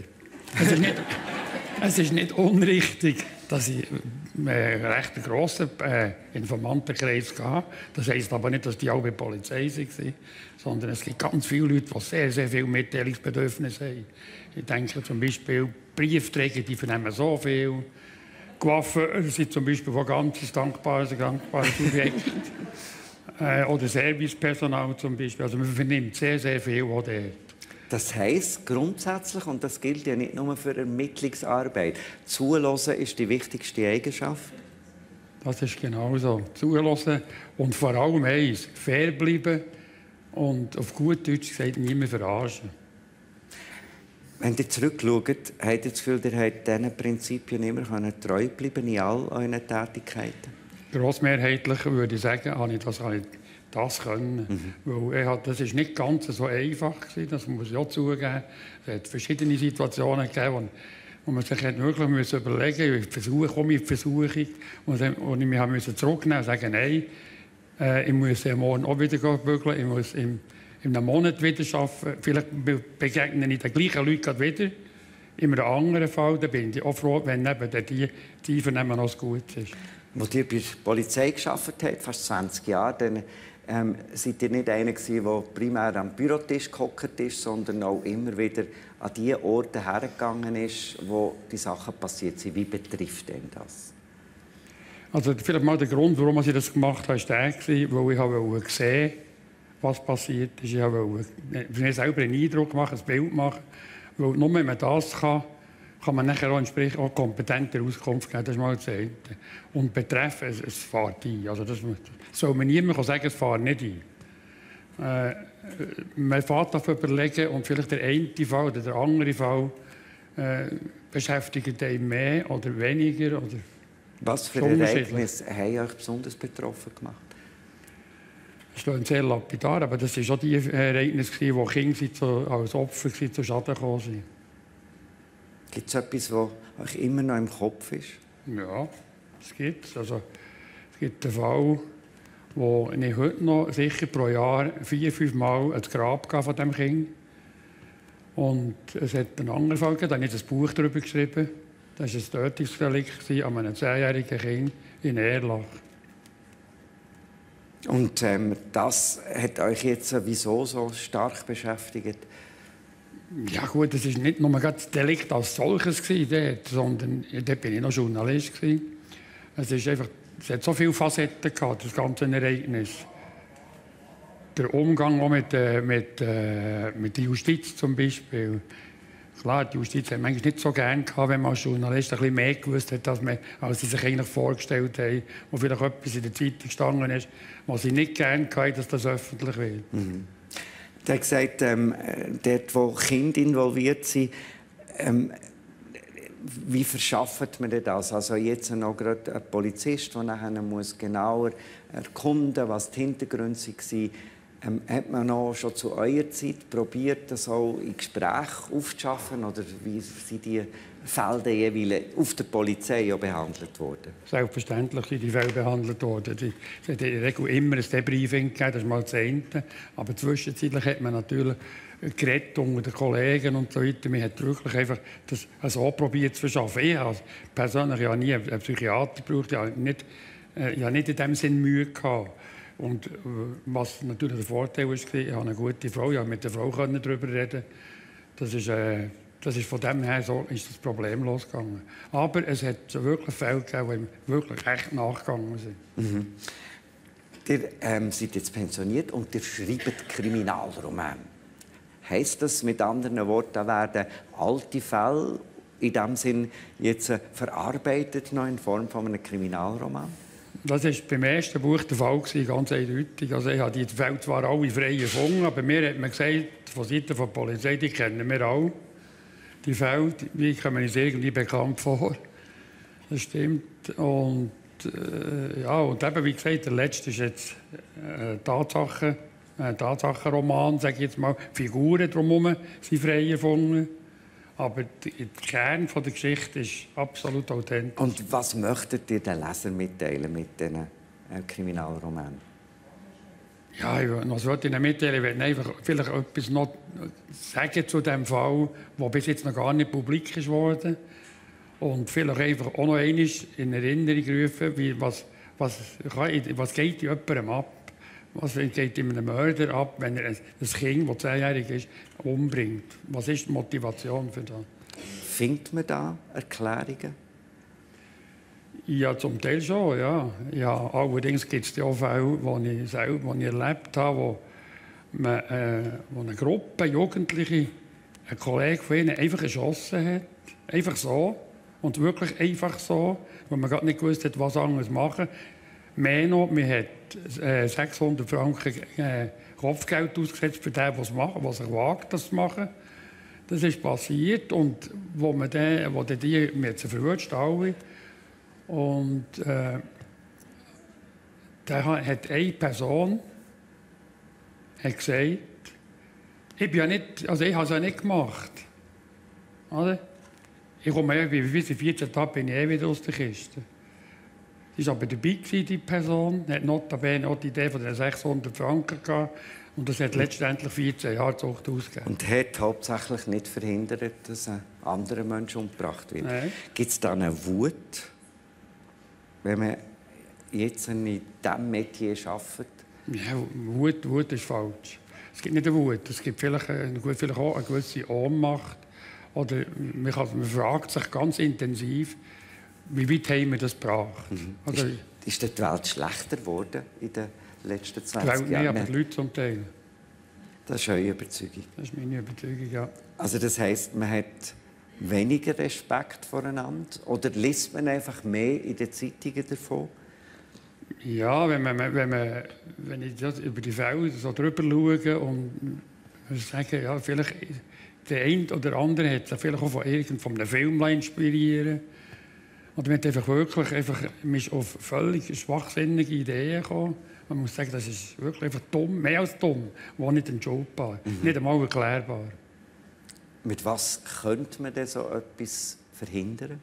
Es ist nicht unrichtig, dass ich einen recht grossen Informantenkreis hatte. Das heisst aber nicht, dass die alle bei der Polizei waren, sondern es gibt ganz viele Leute, die sehr, sehr viel Mitteilungsbedürfnis haben. Ich denke zum Beispiel, Briefträger, die vernehmen so viel. Coiffeure sind zum Beispiel von ganz dankbaren Subjekten. Oder Servicepersonal zum Beispiel. Also man vernimmt sehr, sehr viel auch dort. Das heisst grundsätzlich, und das gilt ja nicht nur für Ermittlungsarbeit, Zuhören ist die wichtigste Eigenschaft? Das ist genau so. Zuhören und vor allem eins, fair bleiben und auf gut Deutsch gesagt niemand verarschen. Wenn ihr zurückschaut, habt ihr das Gefühl, ihr habt diesen Prinzipien immer treu bleiben in all euren Tätigkeiten? Grossmehrheitlich würde ich sagen, habe ich das können. Weil das ist nicht ganz so einfach gewesen, das muss ich auch zugeben. Es hat verschiedene Situationen gegeben, wo man sich wirklich überlegen musste, komme ich in die Versuchung, und ich musste mich zurücknehmen und sagen, nein, ich muss morgen auch wieder bügeln, ich muss in einem Monat wieder arbeiten, vielleicht begegne ich den gleichen Leuten wieder. In einem anderen Fall da bin ich auch froh, wenn eben die Einvernehmen noch gut ist. Als ihr bei der Polizei gearbeitet habt, fast 20 Jahre, dann seid ihr nicht einer gewesen, der primär am Bürotisch gehockt ist, sondern auch immer wieder an die Orte hergegangen ist, wo die Sachen passiert sind. Wie betrifft denn das? Also vielleicht mal der Grund, warum ich das gemacht habe, war der, weil ich wollte sehen, was passiert ist. Ich wollte mir selber einen Eindruck machen, ein Bild machen. Weil nur wenn man das kann man nachher auch entsprechend auch kompetenter Auskunft geben. Das ist mal das eine. Und betreffend, es fährt ein. Also das soll man niemand sagen, es fährt nicht ein. Man fährt auf überlegen und vielleicht der eine Fall oder der andere Fall beschäftigt einen mehr oder weniger. Oder was für Ereignisse haben euch besonders betroffen gemacht? Das ist sehr lapidar, aber das waren auch die Ereignisse, wo Kinder als Opfer zu Schaden gekommen sind. Gibt es etwas, das euch immer noch im Kopf ist? Ja, es gibt. Also, es gibt einen Fall, wo ich heute noch sicher pro Jahr 4-5 Mal ins Grab gehe von diesem Kind. Und es hat einen anderen Fall gegeben, da habe ich ein Buch darüber geschrieben. Das war ein Tötungsdelikt an einem 10-jährigen Kind in Erlach. Und das hat euch jetzt wieso so stark beschäftigt? Ja gut, das war nicht nur das Delikt als solches dort, sondern dort war ich noch Journalist. Es hat so viele Facetten gehabt, das ganze Ereignis. Der Umgang auch mit der Justiz zum Beispiel. Klar, die Justiz hat manchmal nicht so gerne gehabt, wenn man als Journalist ein bisschen mehr gewusst hat, als sie sich eigentlich vorgestellt haben, wo vielleicht etwas in der Zeitung gestanden ist, was sie nicht gerne hatten, dass das öffentlich wird. Mhm. Du hast gesagt, dort, wo Kinder involviert sind, wie verschafft man das? Also jetzt noch gerade ein Polizist, der nachher genauer erkunden muss, was die Hintergründe waren. Hat man noch schon zu eurer Zeit probiert, das auch in Gesprächen aufzuschaffen? Oder wie sind die Fälle jeweils auf der Polizei auch behandelt worden? Selbstverständlich sind die Fälle behandelt worden. Es hat in der Regel immer ein Debriefing gegeben, das ist mal das eine. Aber zwischenzeitlich hat man natürlich geredet unter den Kollegen und so weiter. Man hat wirklich einfach das so probiert zu verschaffen. Ich habe persönlich ja nie einen Psychiater gebraucht. Ich habe nicht in dem Sinn Mühe gehabt. Und was natürlich der Vorteil war, ich habe eine gute Frau, ich konnte mit der Frau darüber reden. Das ist von dem her so ist das Problem losgegangen. Aber es hat wirklich Fälle gegeben, die wirklich echt nachgegangen sind. Mhm. Ihr seid jetzt pensioniert und ihr schreibt Kriminalroman. Heisst das mit anderen Worten, werden alte Fälle in diesem Sinn jetzt verarbeitet noch in Form von einem Kriminalroman? Das war beim ersten Buch der Fall, ganz eindeutig. Also ich habe die Fälle zwar alle frei erfunden, aber mir hat man gesagt, von Seiten der Polizei, die kennen wir alle. Die Fälle, die kommen uns irgendwie bekannt vor. Das stimmt. Und und eben, wie gesagt, der letzte ist jetzt ein Tatsachenroman, sage ich jetzt mal. Figuren drumherum sind frei erfunden. Aber der Kern der Geschichte ist absolut authentisch. Und was möchtet ihr den Lesern mitteilen mit diesen Kriminalromanen? Ja, was wollte ich Ihnen mitteilen? Ich will einfach vielleicht etwas noch sagen zu dem Fall, der bis jetzt noch gar nicht publik ist worden. Und vielleicht einfach auch noch einmal in Erinnerung rufen, was geht in jemandem ab? Was geht in einem Mörder ab, wenn er ein Kind, das 10-jährig ist, umbringt? Was ist die Motivation für das? Findet man da Erklärungen? Ja, zum Teil schon, ja. Ja, allerdings gibt es auch Fälle, die ich erlebt habe, wo eine Gruppe Jugendliche einen Kollegen von ihnen einfach erschossen hat. Einfach so. Und wirklich einfach so. Weil man gar nicht gewusst hat, was anderes machen. Mehr noch, man hat 600 Franken Kopfgeld ausgesetzt für den, der sich wagt, das zu machen. Das ist passiert. Und man hat sie verwünscht, alle. Und da hat eine Person gesagt, ich habe es ja nicht gemacht. Oder? Ich komme wie 14 Tage bin ich wieder aus der Kiste. Sie war aber dabei, die Person, hat notabene auch die Idee von den 600 Franken gehabt. Und das hat letztendlich 14 Jahre Zucht ausgegeben. Und hat hauptsächlich nicht verhindert, dass ein anderer Mensch umgebracht wird. Gibt es da eine Wut, wenn man jetzt in diesem Metier arbeitet? Ja, Wut ist falsch. Es gibt nicht eine Wut, es gibt vielleicht auch eine gewisse Ohnmacht. Oder man fragt sich ganz intensiv, wie weit haben wir das gebracht? Also, ist die Welt schlechter geworden in den letzten 20 Jahren? Nein, aber die Leute zum Teil. Das ist eure Überzeugung? Das ist meine Überzeugung, ja. Also das heisst, man hat weniger Respekt voreinander? Oder liest man einfach mehr in den Zeitungen davon? Ja, wenn ich das über die Fälle so drüber schaue und sage, ja, vielleicht der eine oder andere hat sich vielleicht auch von einem Film inspirieren. Oder man hat einfach wirklich auf völlig schwachsinnige Ideen gekommen. Man muss sagen, das ist wirklich einfach dumm, mehr als dumm, war nicht entschuldbar, nicht einmal erklärbar. Mit was könnte man denn so etwas verhindern?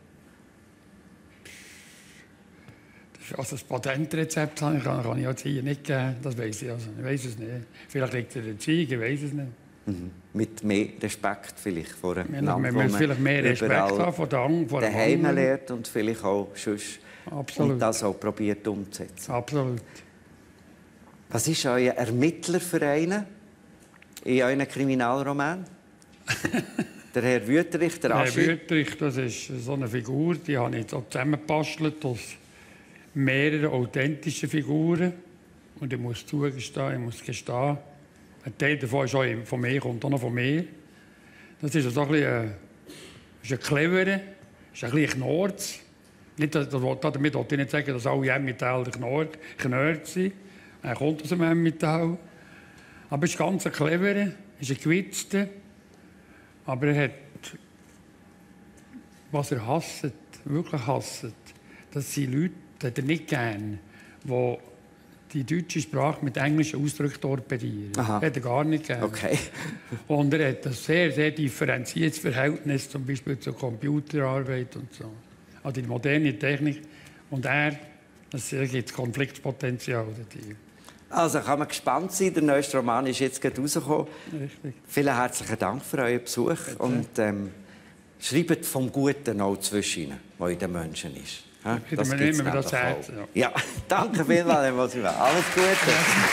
Also das Patentrezept kann ich jetzt hier nicht geben, das weiß ich. Also, ich weiß es nicht. Vielleicht liegt es in der Erziehung, ich weiß es nicht. Mit mehr Respekt vielleicht voreinander. Wir müssen vielleicht mehr Respekt haben vor den daheim lernt und vielleicht auch sonst. Absolut. Und das auch probiert umzusetzen. Absolut. Was ist euer Ermittlerverein in euren Kriminalroman? Der Herr Wüterich, der Aschi? Herr Wüterich, das ist so eine Figur, die habe ich so zusammengebastelt aus mehreren authentischen Figuren. Und ich muss gestehen, ein Teil davon ist auch von mir, kommt auch noch von mir. Das ist so ein cleverer, ist ein bisschen Knorz. Damit wollte ich nicht sagen, dass alle Emmentaler Knörz sind. Er kommt aus dem Emmental. Aber er ist ganz cleverer, ist ein Gewitzter. Aber er hat, was er hasst, wirklich hasst, das sind Leute, die hat er nicht gern, die die deutsche Sprache mit englischen Ausdrücken torpedieren. Das hat er gar nicht gern. Okay. Und er hat ein sehr, sehr differenziertes Verhältnis, zum Beispiel zur Computerarbeit und so. Also die moderne Technik. Und das gibt Konfliktpotenzial. Also kann man gespannt sein. Der neueste Roman ist jetzt gerade rausgekommen. Richtig. Vielen herzlichen Dank für euren Besuch. Und schreibt vom Guten auch zwischen ihnen, was in den Menschen ist. Das nehmen wir das Herz. Ja, danke vielmals, Herr Mosimann. Alles Gute.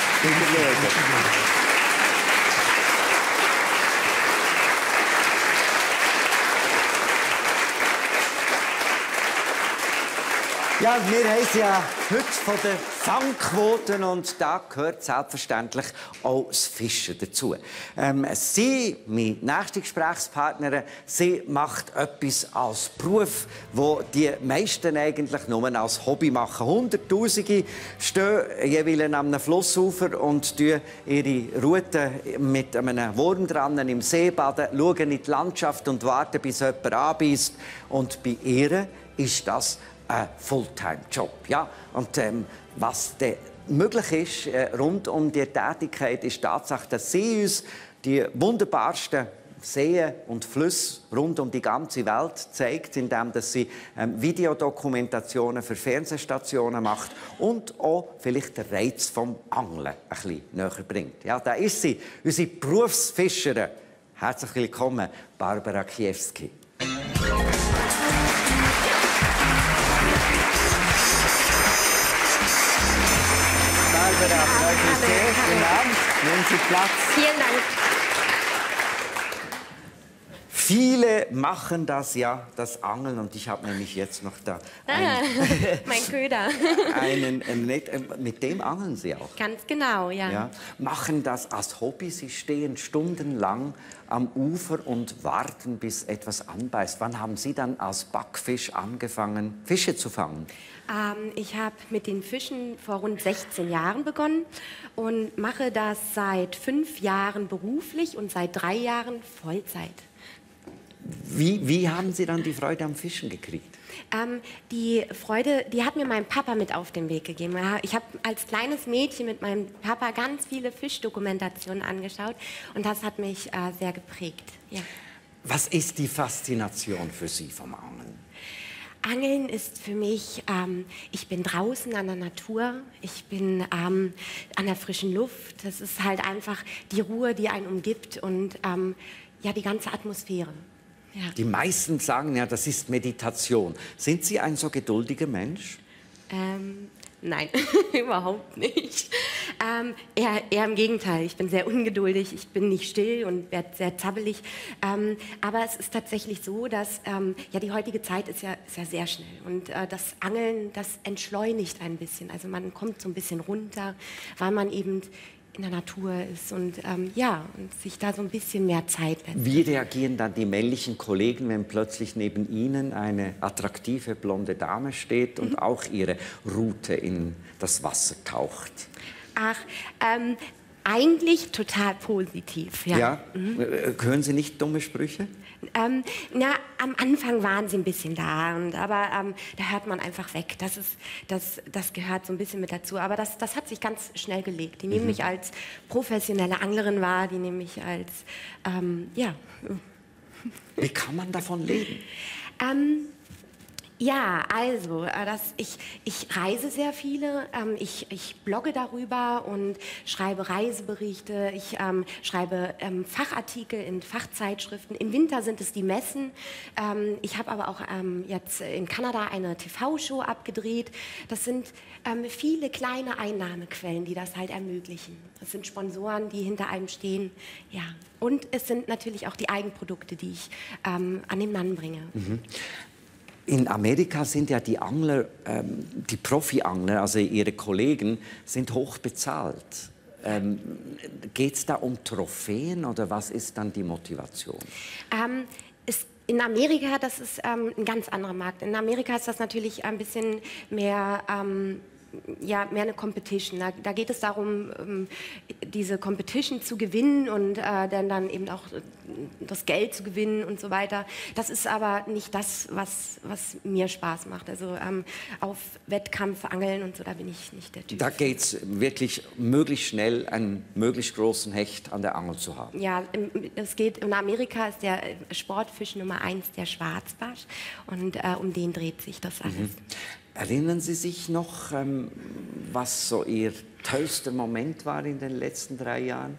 Ja, wir haben es ja heute von den Fangquoten und da gehört selbstverständlich auch das Fischen dazu. Sie, meine nächste Gesprächspartnerin, sie macht etwas als Beruf, wo die meisten eigentlich nur als Hobby machen. Hunderttausende stehen jeweils an einem Flussufer und ihre Route mit einem Wurm dran im See baden, schauen in die Landschaft und warten, bis jemand anbeißt. Und bei ihr ist das ein Fulltime-Job. Ja? Und was möglich ist rund um die Tätigkeit, ist Tatsache, dass sie uns die wunderbarsten Seen und Flüsse rund um die ganze Welt zeigt, indem sie Videodokumentationen für Fernsehstationen macht und auch vielleicht den Reiz vom Angeln ein bisschen näher bringt. Ja, da ist sie, unsere Berufsfischerin. Herzlich willkommen, Barbara Kiewski. Barbara, freut mich sehr. Guten Abend. Nehmen Sie Platz. Vielen Dank. Viele machen das ja, das Angeln. Und ich habe nämlich jetzt noch da mein Köder. Mit dem angeln Sie auch? Ganz genau, ja. Ja. Machen das als Hobby. Sie stehen stundenlang am Ufer und warten, bis etwas anbeißt. Wann haben Sie dann als Backfisch angefangen, Fische zu fangen? Ich habe mit den Fischen vor rund 16 Jahren begonnen und mache das seit 5 Jahren beruflich und seit 3 Jahren Vollzeit. Wie haben Sie dann die Freude am Fischen gekriegt? Die Freude, die hat mir mein Papa mit auf den Weg gegeben. Ich habe als kleines Mädchen mit meinem Papa ganz viele Fischdokumentationen angeschaut und das hat mich sehr geprägt. Ja. Was ist die Faszination für Sie vom Angeln? Angeln ist für mich, ich bin draußen an der Natur, ich bin an der frischen Luft. Das ist halt einfach die Ruhe, die einen umgibt und ja, die ganze Atmosphäre. Ja. Die meisten sagen ja, das ist Meditation. Sind Sie ein so geduldiger Mensch? Nein, überhaupt nicht. Eher im Gegenteil. Ich bin sehr ungeduldig, ich bin nicht still und werde sehr zappelig. Aber es ist tatsächlich so, dass ja, die heutige Zeit ist ja sehr schnell. Und das Angeln, das entschleunigt ein bisschen. Also man kommt so ein bisschen runter, weil man eben in der Natur ist und ja, und sich da so ein bisschen mehr Zeit lässt. Wie reagieren dann die männlichen Kollegen, wenn plötzlich neben ihnen eine attraktive blonde Dame steht und auch ihre Rute in das Wasser taucht? Ach, eigentlich total positiv, ja. Ja? Hören Sie nicht dumme Sprüche? Na, am Anfang waren sie ein bisschen da, aber da hört man einfach weg. Das gehört so ein bisschen mit dazu. Aber das hat sich ganz schnell gelegt. Die nehmen mich als professionelle Anglerin wahr, die nehmen mich als, ja. Wie kann man davon leben? Ja, also, ich reise sehr viele, ich blogge darüber und schreibe Reiseberichte, ich schreibe Fachartikel in Fachzeitschriften. Im Winter sind es die Messen. Ich habe aber auch jetzt in Kanada eine TV-Show abgedreht. Das sind viele kleine Einnahmequellen, die das halt ermöglichen. Das sind Sponsoren, die hinter einem stehen. Ja. Und es sind natürlich auch die Eigenprodukte, die ich an den Mann bringe. Mhm. In Amerika sind ja die Angler, die Profi-Angler, also ihre Kollegen, sind hoch bezahlt. Geht es da um Trophäen oder was ist dann die Motivation? In Amerika, das ist ein ganz anderer Markt. In Amerika ist das natürlich ein bisschen mehr, ja, mehr eine Competition. Da geht es darum, diese Competition zu gewinnen und dann eben auch das Geld zu gewinnen und so weiter. Das ist aber nicht das, was mir Spaß macht. Also auf Wettkampf, Angeln und so, da bin ich nicht der Typ. Da geht es wirklich möglichst schnell, einen möglichst großen Hecht an der Angel zu haben. Ja, es geht, in Amerika ist der Sportfisch Nummer 1 der Schwarzbarsch und um den dreht sich das alles. Erinnern Sie sich noch, was so Ihr tollster Moment war in den letzten 3 Jahren?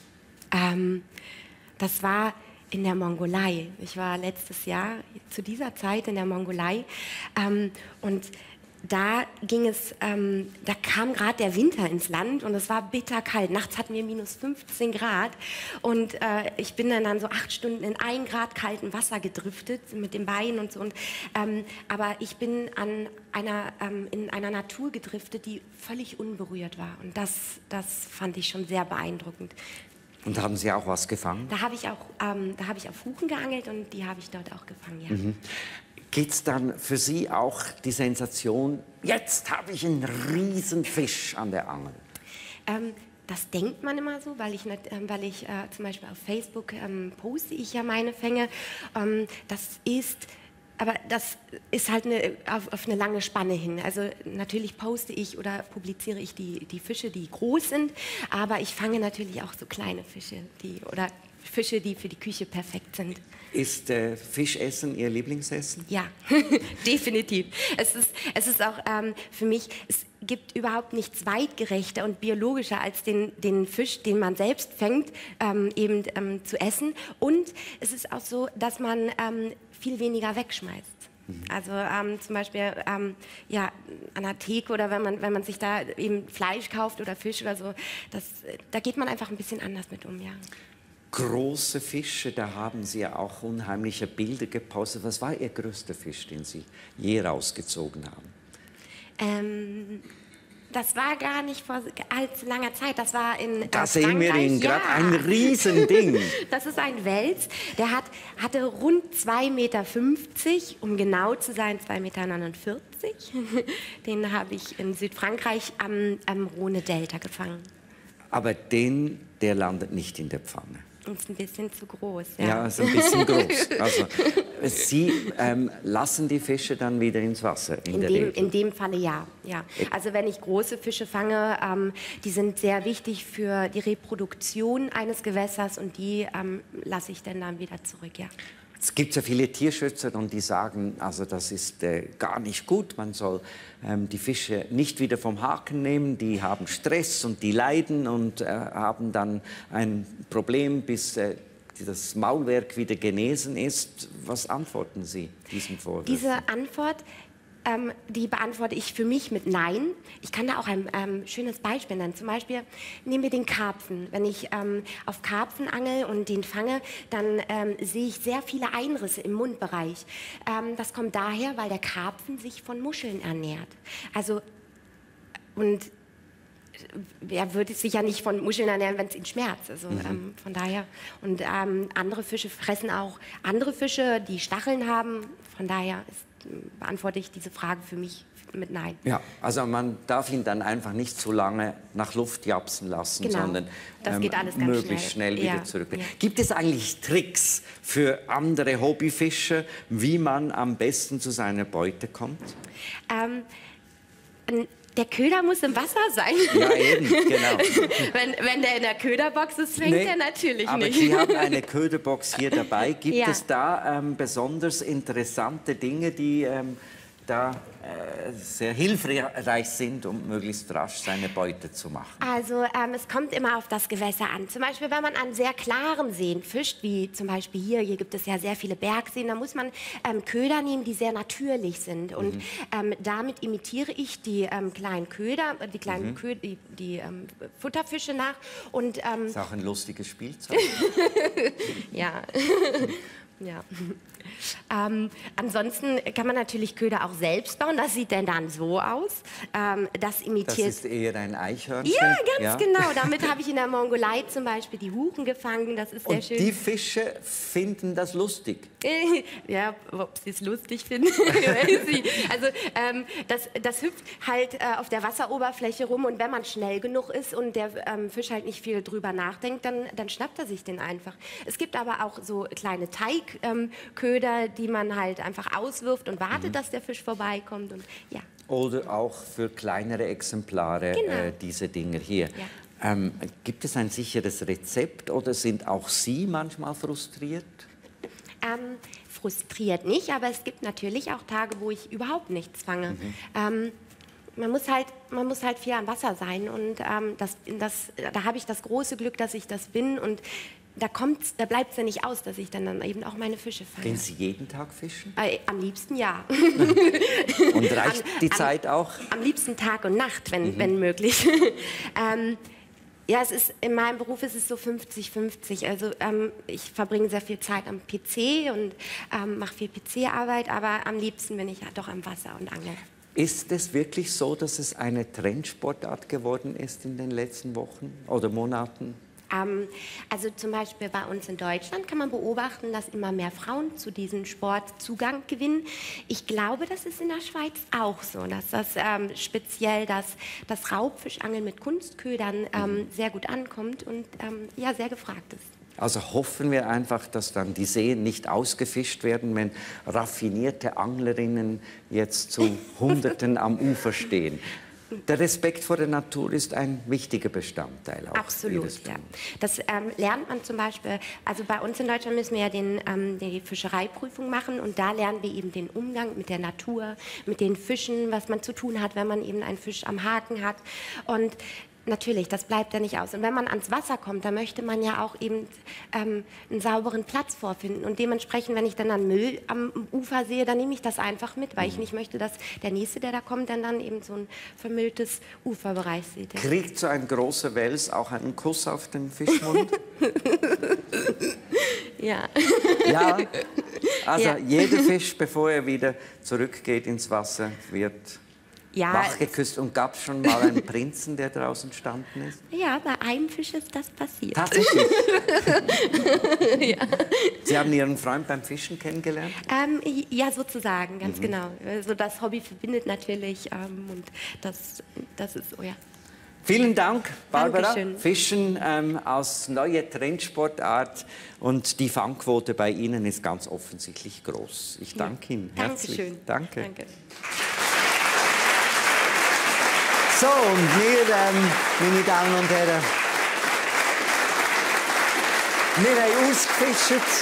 Das war in der Mongolei. Ich war letztes Jahr zu dieser Zeit in der Mongolei und da ging es, da kam gerade der Winter ins Land und es war bitterkalt. Nachts hatten wir minus 15 Grad und ich bin dann so 8 Stunden in 1 Grad kaltem Wasser gedriftet mit den Beinen und so. Und, aber ich bin in einer Natur gedriftet, die völlig unberührt war. Und das fand ich schon sehr beeindruckend. Und haben Sie auch was gefangen? Da habe ich auf Huchen geangelt und die habe ich dort auch gefangen, ja. Geht es dann für Sie auch die Sensation, jetzt habe ich einen riesen Fisch an der Angel? Das denkt man immer so, weil ich zum Beispiel auf Facebook poste ich ja meine Fänge. Aber das ist halt auf eine lange Spanne hin. Also natürlich poste ich oder publiziere ich die Fische, die groß sind, aber ich fange natürlich auch so kleine Fische, oder Fische, die für die Küche perfekt sind. Ist Fischessen Ihr Lieblingsessen? Ja, definitiv. Es ist auch für mich, es gibt überhaupt nichts weitgerechter und biologischer als den Fisch, den man selbst fängt, zu essen. Und es ist auch so, dass man viel weniger wegschmeißt. Also zum Beispiel ja, an der Theke oder wenn man sich da eben Fleisch kauft oder Fisch oder so, da geht man einfach ein bisschen anders mit um, ja. große Fische, da haben Sie ja auch unheimliche Bilder gepostet. Was war Ihr größter Fisch, den Sie je rausgezogen haben? Das war gar nicht vor allzu langer Zeit. Das war in Da Frankreich. sehen wir ihn gerade, ein Riesending. Das ist ein Wels. Der hatte rund 2,50 Meter, um genau zu sein 2,49 Meter. Den habe ich in Südfrankreich am Rhone-Delta gefangen. Aber der landet nicht in der Pfanne. Ist ein bisschen zu groß. Ja, ist ein bisschen groß. Also, Sie lassen die Fische dann wieder ins Wasser? In dem Falle ja. Also wenn ich große Fische fange, die sind sehr wichtig für die Reproduktion eines Gewässers und die lasse ich dann wieder zurück, ja. Es gibt ja viele Tierschützer und die sagen, also das ist gar nicht gut. Man soll die Fische nicht wieder vom Haken nehmen. Die haben Stress und die leiden und haben dann ein Problem, bis das Maulwerk wieder genesen ist. Was antworten Sie diesem Vorwurf? Diese Antwort, die beantworte ich für mich mit Nein. Ich kann da auch ein schönes Beispiel nennen. Zum Beispiel nehmen wir den Karpfen. Wenn ich auf Karpfen angel und den fange, dann sehe ich sehr viele Einrisse im Mundbereich. Das kommt daher, weil der Karpfen sich von Muscheln ernährt. Also, und wer würde sich ja nicht von Muscheln ernähren, wenn es ihn schmerzt. Also, von daher. Und andere Fische fressen auch andere Fische, die Stacheln haben. Von daher beantworte ich diese Frage für mich mit Nein. Ja, also man darf ihn dann einfach nicht so lange nach Luft japsen lassen, sondern das geht alles ganz möglichst schnell wieder zurück. Ja. Gibt es eigentlich Tricks für andere Hobbyfischer, wie man am besten zu seiner Beute kommt? Der Köder muss im Wasser sein. Ja, eben, genau. wenn der in der Köderbox ist, fängt er natürlich aber nicht. Sie haben eine Köderbox hier dabei. Gibt es da besonders interessante Dinge, die da sehr hilfreich sind, um möglichst rasch seine Beute zu machen? Also es kommt immer auf das Gewässer an. Zum Beispiel, wenn man an sehr klaren Seen fischt, wie zum Beispiel hier gibt es ja sehr viele Bergseen, da muss man Köder nehmen, die sehr natürlich sind. Und damit imitiere ich die kleinen Köder, die kleinen die Futterfische nach. Und, ist auch ein lustiges Spielzeug. Ja. Ja. Ansonsten kann man natürlich Köder auch selbst bauen. Das sieht dann so aus. Das imitiert. Das ist eher ein Eichhörnchen. Ja, ganz genau. Damit habe ich in der Mongolei zum Beispiel die Huchen gefangen. Das ist sehr schön. Und die Fische finden das lustig? Ja, ob sie es lustig finden, weiß ich. Also das hüpft halt auf der Wasseroberfläche rum und wenn man schnell genug ist und der Fisch halt nicht viel drüber nachdenkt, dann schnappt er sich den einfach. Es gibt aber auch so kleine Teigköder, die man halt einfach auswirft und wartet, dass der Fisch vorbeikommt. Und, ja. Oder auch für kleinere Exemplare diese Dinger hier. Ja. Gibt es ein sicheres Rezept oder sind auch Sie manchmal frustriert? Frustriert nicht, aber es gibt natürlich auch Tage, wo ich überhaupt nichts fange. Man muss halt viel am Wasser sein und da habe ich das große Glück, dass ich das bin und da bleibt es ja nicht aus, dass ich dann eben auch meine Fische fange. Gehen Sie jeden Tag fischen? Am liebsten ja. Und reicht die Zeit auch? Am liebsten Tag und Nacht, wenn möglich. Ja, in meinem Beruf ist es so 50-50. Also ich verbringe sehr viel Zeit am PC und mache viel PC-Arbeit, aber am liebsten bin ich ja doch am Wasser und angel. Ist es wirklich so, dass es eine Trendsportart geworden ist in den letzten Wochen oder Monaten? Also zum Beispiel bei uns in Deutschland kann man beobachten, dass immer mehr Frauen zu diesem Sport Zugang gewinnen. Ich glaube, das ist in der Schweiz auch so, dass das speziell das Raubfischangeln mit Kunstködern sehr gut ankommt und ja, sehr gefragt ist. Also hoffen wir einfach, dass dann die Seen nicht ausgefischt werden, wenn raffinierte Anglerinnen jetzt zu Hunderten am Ufer stehen. Der Respekt vor der Natur ist ein wichtiger Bestandteil auch. Absolut, ja. Das lernt man zum Beispiel, also bei uns in Deutschland müssen wir ja die Fischereiprüfung machen und da lernen wir eben den Umgang mit der Natur, mit den Fischen, was man zu tun hat, wenn man eben einen Fisch am Haken hat. Und Natürlich, das bleibt ja nicht aus. Und wenn man ans Wasser kommt, da möchte man ja auch eben einen sauberen Platz vorfinden. Und dementsprechend, wenn ich dann an Müll am Ufer sehe, dann nehme ich das einfach mit, weil ich nicht möchte, dass der Nächste, der da kommt, dann eben so ein vermülltes Uferbereich sieht. Kriegt so ein großer Wels auch einen Kuss auf den Fischmund? Ja. Ja, also Ja. jeder Fisch, bevor er wieder zurückgeht ins Wasser, wird wach geküsst. Und gab es schon mal einen Prinzen, der daraus entstanden ist? Ja, bei einem Fisch ist das passiert. Tatsächlich? Ja. Sie haben Ihren Freund beim Fischen kennengelernt? Ja, sozusagen, ganz genau. Also das Hobby verbindet natürlich und das ist so, ja. Vielen Dank, Barbara. Dankeschön. Fischen als neue Trendsportart und die Fangquote bei Ihnen ist ganz offensichtlich groß. Ich danke Ihnen herzlich. Dankeschön. Danke. Danke. So, und wir, meine Damen und Herren, wir haben ausgefischt.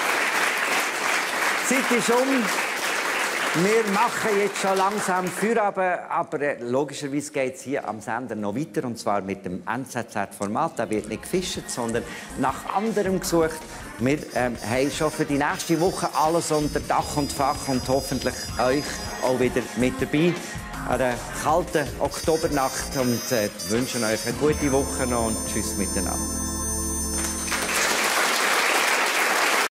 Die Zeit ist um. Wir machen jetzt schon langsam Feierabend, aber logischerweise geht es hier am Sender noch weiter, und zwar mit dem NZZ-Format. Da wird nicht gefischt, sondern nach anderem gesucht. Wir haben schon für die nächste Woche alles unter Dach und Fach und hoffentlich euch auch wieder mit dabei. Eine kalte Oktobernacht und wünschen euch eine gute Woche noch und tschüss miteinander.